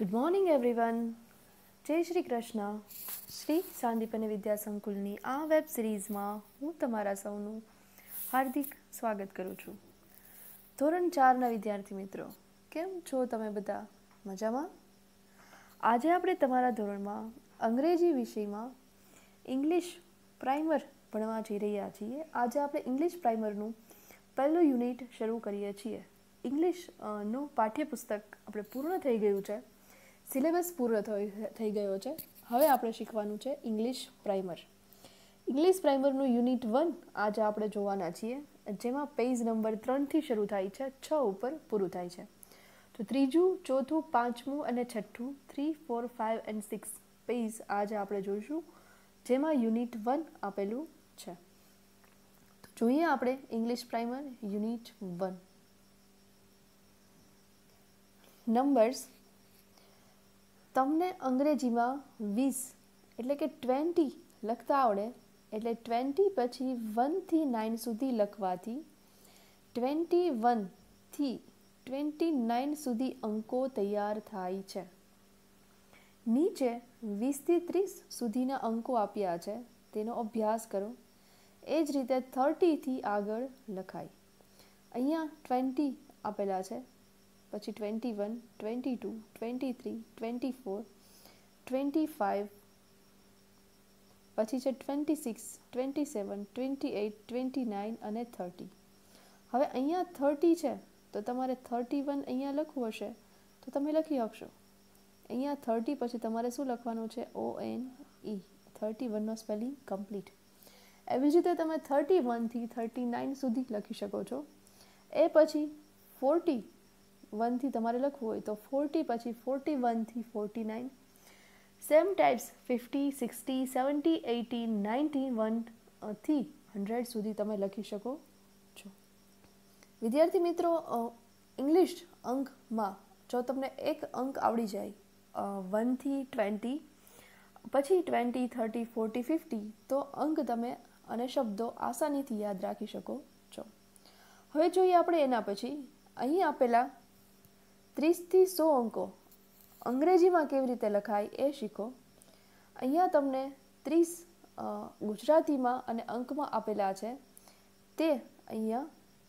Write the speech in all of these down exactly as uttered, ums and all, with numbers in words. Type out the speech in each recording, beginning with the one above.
Good morning everyone. જય શ્રી કૃષ્ણ. શ્રી સાંદીપની વિદ્યા સંકુલની આ web સિરીઝમાં હું તમારા સૌનું હાર્દિક સ્વાગત કરું છું. ધોરણ ચારના વિદ્યાર્થી મિત્રો, કેમ છો તમે બધા? મજામાં? આજે આપણે તમારા ધોરણમાં અંગ્રેજી વિષયમાં ઇંગ્લિશ પ્રાઇમર ભણવા જઈ રહ્યા છીએ. આજે આપણે ઇંગ્લિશ પ્રાઇમરનું પહેલું યુનિટ શરૂ કરીએ છીએ. ઇંગ્લિશનું પાઠ્યપુસ્તક આપણે પૂર્ણ થઈ ગયું છે, સિલેબસ પૂરો થઈ ગયો છે. હવે આપણે શીખવાનું છે ઇંગ્લિશ પ્રાઇમર. ઇંગ્લિશ પ્રાઇમરનું યુનિટ વન આજે આપણે જોવાના છીએ, જેમાં પેજ નંબર ત્રણથી શરૂ થાય છે, છ ઉપર પૂરું થાય છે. તો ત્રીજું, ચોથું, પાંચમું અને છઠ્ઠું, three four five and six page આજે આપણે જોઈશું, જેમાં યુનિટ વન આપેલું છે. તો જોઈએ આપણે English primer unit one. Numbers. તમને અંગ્રેજીમાં વીસ એટલે કે ટ્વેન્ટી લખતા આવડે એટલે ટ્વેન્ટી પછી વનથી નાઇન સુધી લખવાથી ટ્વેન્ટી વનથી ટ્વેન્ટી નાઇન સુધી અંકો તૈયાર થાય છે. નીચે વીસથી ત્રીસ સુધીના અંકો આપ્યા છે, તેનો અભ્યાસ કરો. એ જ રીતે થર્ટીથી આગળ લખાય. અહીંયા ટ્વેન્ટી આપેલા છે, પછી twenty one, twenty two, twenty three, twenty four, twenty five, પછી છે twenty six, twenty seven, twenty eight, twenty nine અને થર્ટી. હવે અહીંયા થર્ટી છે તો તમારે થર્ટી વન અહીંયા લખવું હશે તો તમે લખી શકશો. અહીંયા થર્ટી પછી તમારે શું લખવાનું છે? O N E. થર્ટી વનનો સ્પેલિંગ કમ્પ્લીટ. એવી જ રીતે તમે થર્ટી વનથી થર્ટી નાઇન સુધી લખી શકો છો. એ પછી ફોર્ટી વનથી તમારે લખવું હોય તો ફોર્ટી પછી ફોર્ટી વનથી forty nine. Same types fifty, sixty, seventy, eighty, ninety, વનથી હંડ્રેડ સુધી તમે લખી શકો છો. વિદ્યાર્થી મિત્રો, ઇંગ્લિશ અંકમાં જો તમને એક અંક આવડી જાય વનથી ટ્વેન્ટી, પછી ટ્વેન્ટી, થર્ટી, ફોર્ટી, ફિફ્ટી, તો અંક તમે અને શબ્દો આસાનીથી યાદ રાખી શકો છો. હવે જોઈએ આપણે એના પછી અહીં આપેલા ત્રીસથી સો અંકો અંગ્રેજીમાં કેવી રીતે લખાય એ શીખો. અહીંયા તમને ત્રીસ ગુજરાતીમાં અને અંકમાં આપેલા છે, તે અહીંયા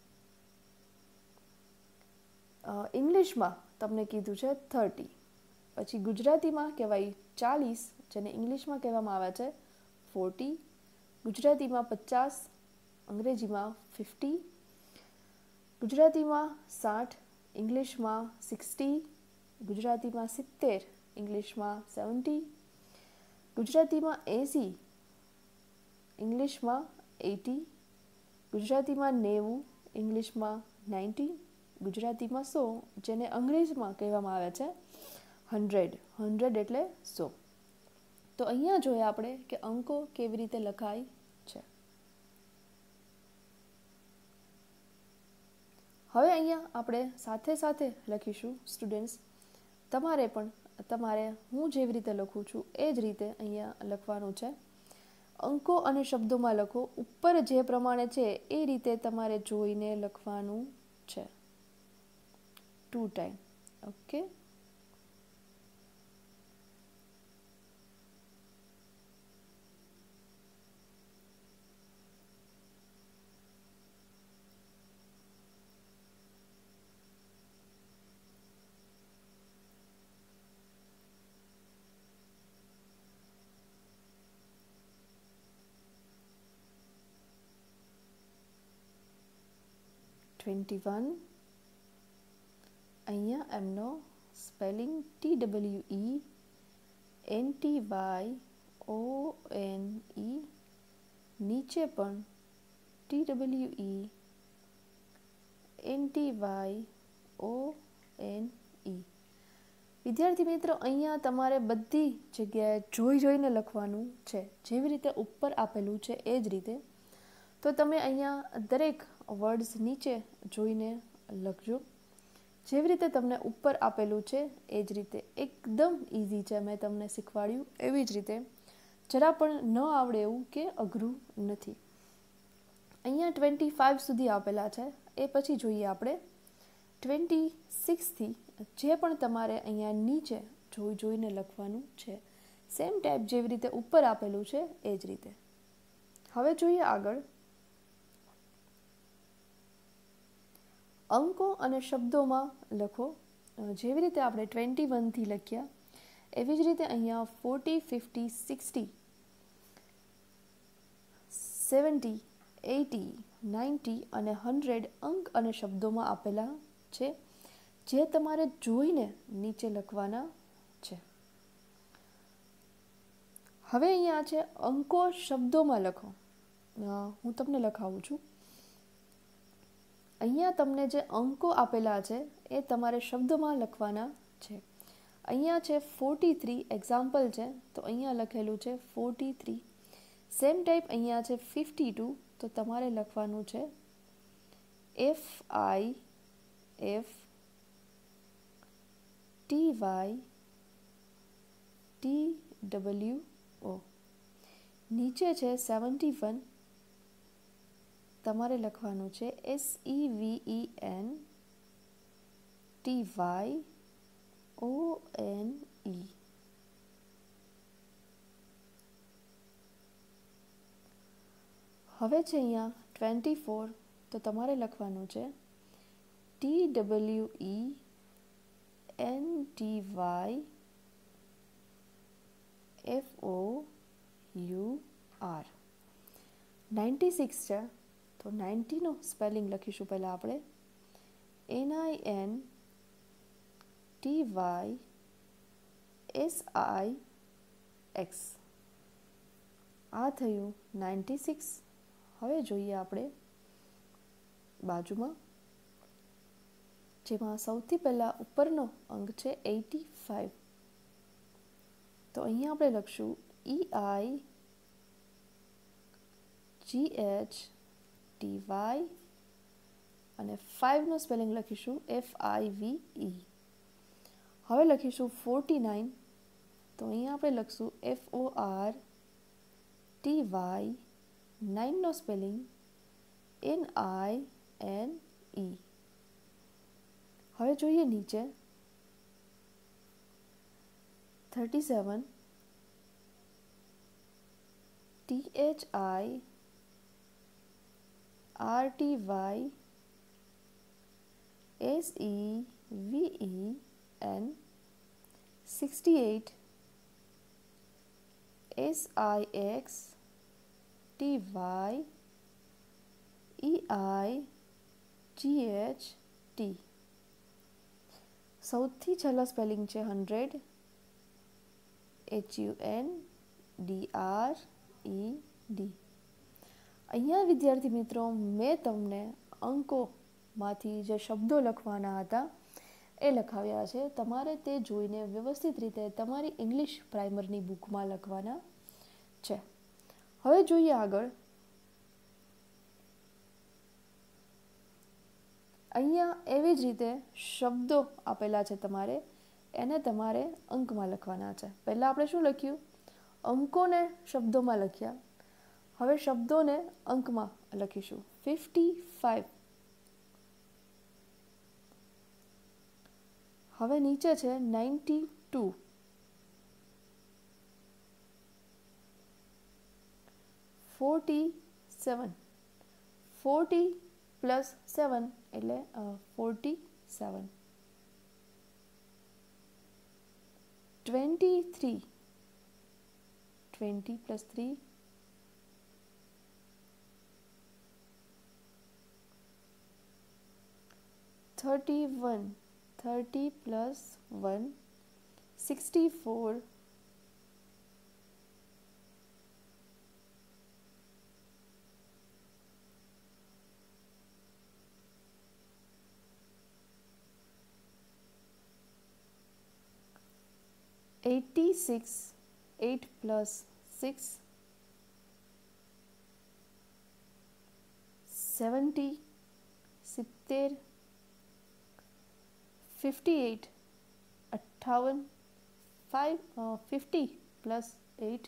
ઇંગ્લિશમાં તમને કીધું છે થર્ટી. પછી ગુજરાતીમાં કહેવાય ચાલીસ, જેને ઇંગ્લિશમાં કહેવામાં આવે છે ફોર્ટી. ગુજરાતીમાં પચાસ, અંગ્રેજીમાં ફિફ્ટી. ગુજરાતીમાં સાઠ, ઇંગ્લિશમાં સિક્સટી. ગુજરાતીમાં સિત્તેર, ઇંગ્લિશમાં સેવન્ટી. ગુજરાતીમાં એંસી, ઇંગ્લિશમાં એટી. ગુજરાતીમાં નેવું, ઇંગ્લિશમાં નાઇન્ટી. ગુજરાતીમાં સો, જેને અંગ્રેજીમાં કહેવામાં આવે છે હંડ્રેડ. હંડ્રેડ એટલે સો. તો અહીંયા જોઈએ આપણે કે અંકો કેવી રીતે લખાય છે. હવે અહીંયા આપણે સાથે સાથે લખીશું સ્ટુડન્ટ્સ. તમારે પણ તમારે હું જેવી રીતે લખું છું એ જ રીતે અહીંયા લખવાનું છે. અંકો અને શબ્દોમાં લખો. ઉપર જે પ્રમાણે છે એ રીતે તમારે જોઈને લખવાનું છે. Two time. Okay. Twenty one. અહીંયા એમનો spelling T W E N T Y O N E. નીચે પણ T W E N T Y O N E. વિદ્યાર્થી મિત્રો, અહીંયા તમારે બધી જગ્યાએ જોઈ જોઈને લખવાનું છે, જેવી રીતે ઉપર આપેલું છે એ જ રીતે. તો તમે અહીંયા દરેક વર્ડ્સ નીચે જોઈને લખજો, જેવી રીતે તમને ઉપર આપેલું છે એ જ રીતે. એકદમ ઇઝી છે, મેં તમને શીખવાડ્યું એવી જ રીતે. જરા પણ ન આવડે એવું કે અઘરું નથી. અહીંયા ટ્વેન્ટી ફાઇવ સુધી આપેલા છે. એ પછી જોઈએ આપણે ટ્વેન્ટી સિક્સથી જે પણ તમારે અહીંયા નીચે જોઈ જોઈને લખવાનું છે. સેમ ટાઈપ જેવી રીતે ઉપર આપેલું છે એ જ રીતે. હવે જોઈએ આગળ. અંકો અને શબ્દોમાં લખો. જેવી રીતે આપણે ટ્વેન્ટી વનથી લખ્યા એવી જ રીતે અહીંયા forty, fifty, sixty, seventy, eighty, ninety અને હંડ્રેડ અંક અને શબ્દોમાં આપેલા છે, જે તમારે જોઈને નીચે લખવાના છે. હવે અહીંયા છે અંકો શબ્દોમાં લખો. હું તમને લખાવું છું. અહીંયા તમને જે અંકો આપેલા છે એ તમારે શબ્દમાં લખવાના છે. અહીંયા છે ફોર્ટી થ્રી એક્ઝામ્પલ છે, તો અહીંયા લખેલું છે ફોર્ટી થ્રી. સેમ ટાઈપ અહીંયા છે ફિફ્ટી ટુ, તો તમારે લખવાનું છે F I F T Y T W O. નીચે છે સેવન્ટી વન, તમારે લખવાનું છે S E V E N T Y O N E. હવે છે અહીંયા ટ્વેન્ટી ફોર, તો તમારે લખવાનું છે T W E N T Y F O you are. Ninety six છે, તો નાઇન્ટીનો સ્પેલિંગ લખીશું પહેલાં આપણે N I N T Y S I x. આ થયું નાઇન્ટી સિક્સ. હવે જોઈએ આપણે બાજુમાં, જેમાં સૌથી પહેલાં ઉપરનો અંક છે એટી ફાઇવ. તો અહીંયા આપણે લખશું E I G H T Y અને ફાઇવનો સ્પેલિંગ લખીશું એફ આઈ વી ઈ. હવે લખીશું ફોર્ટી નાઇન, તો અહીંયા આપણે લખશું F O R T Y, નાઇનનો spelling N I N E. હવે જોઈએ નીચે thirty seven T H I R T Y S E V E N. Sixty eight S I X T Y E I G H T. સૌથી છેલ્લા spelling છે hundred, H U N D R E D. અહીંયા વિદ્યાર્થી મિત્રો મેં તમને અંકોમાંથી જે શબ્દો લખવાના હતા એ લખાવ્યા છે. તમારે તે જોઈને વ્યવસ્થિત રીતે તમારી ઇંગ્લિશ પ્રાઇમરની બુકમાં લખવાના છે. હવે જોઈએ આગળ. અહીંયા એવી જ રીતે શબ્દો આપેલા છે, તમારે એને તમારે અંકમાં લખવાના છે. પહેલાં આપણે શું લખ્યું? અંકોને શબ્દોમાં લખ્યા. હવે શબ્દોને અંકમાં લખીશું. Fifty five. હવે નીચે છે ninety two. Forty seven. Forty plus seven એટલે forty seven. Twenty three. Twenty plus three thirty one. Thirty plus one sixty four. Eighty six. Eight plus six seventy. સિત્તેર. Fifty eight. અઠ્ઠાવન. Five fifty plus eight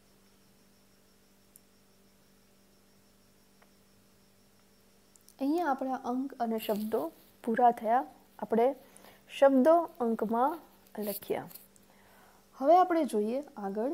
અહીંયા આપણા અંક અને શબ્દો પૂરા થયા. આપણે શબ્દો અંકમાં લખ્યા. હવે આપણે જોઈએ આગળ.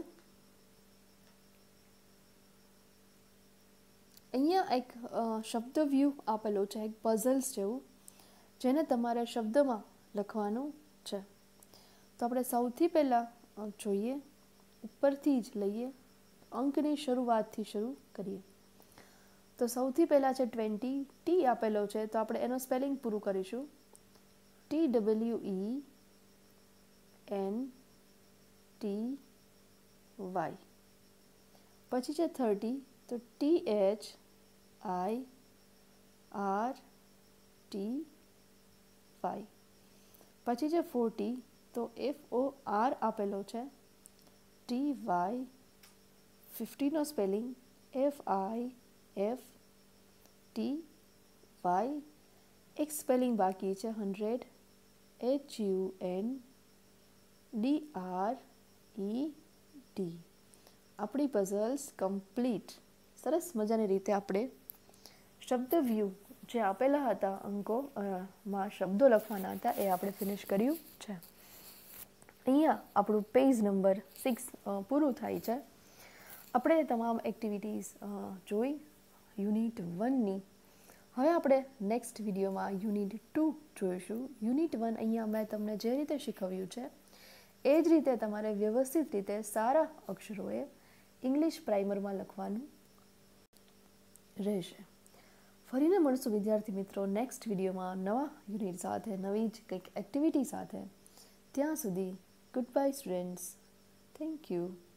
અહીંયા એક શબ્દ વ્યૂ આપેલો છે, એક પઝલ્સ જેવું, જેને તમારે શબ્દમાં લખવાનું છે. તો આપણે સૌથી પહેલાં જોઈએ, ઉપરથી જ લઈએ, અંકની શરૂઆતથી શરૂ કરીએ. તો સૌથી પહેલાં છે ટ્વેન્ટી. ટી આપેલો છે તો આપણે એનો સ્પેલિંગ પૂરું કરીશું. T W E N T Y. પછી છે થર્ટી, તો T H I R T Y. પછી છે ફોર્ટી, તો એફ ઓ આર આપેલો છે, ટી વાય. ફિફ્ટીનો spelling F I F T Y. એક સ્પેલિંગ બાકી છે hundred, H U N D R E D. આપણી પઝલ્સ કમ્પ્લીટ. સરસ મજાની રીતે આપણે શબ્દ વ્યૂ જે આપેલા હતા અંકો માં શબ્દો લખવાના હતા એ આપણે ફિનિશ કર્યું છે. અહીંયા આપણું પેજ નંબર સિક્સ પૂરું થાય છે. આપણે તમામ એક્ટિવિટીઝ જોઈ યુનિટ વનની. હવે આપણે નેક્સ્ટ વિડીયોમાં યુનિટ ટુ જોઈશું. યુનિટ વન અહીંયા મેં તમને જે રીતે શીખવ્યું છે એ જ રીતે તમારે વ્યવસ્થિત રીતે સારા અક્ષરોએ ઇંગ્લિશ પ્રાઇમરમાં લખવાનું રહેશે. ફરીને મળશું વિદ્યાર્થી મિત્રો નેક્સ્ટ વિડીયોમાં નવા યુનિટ સાથે, નવી જ કંઈક એક્ટિવિટી સાથે. ત્યાં સુધી good bye students. Thank you.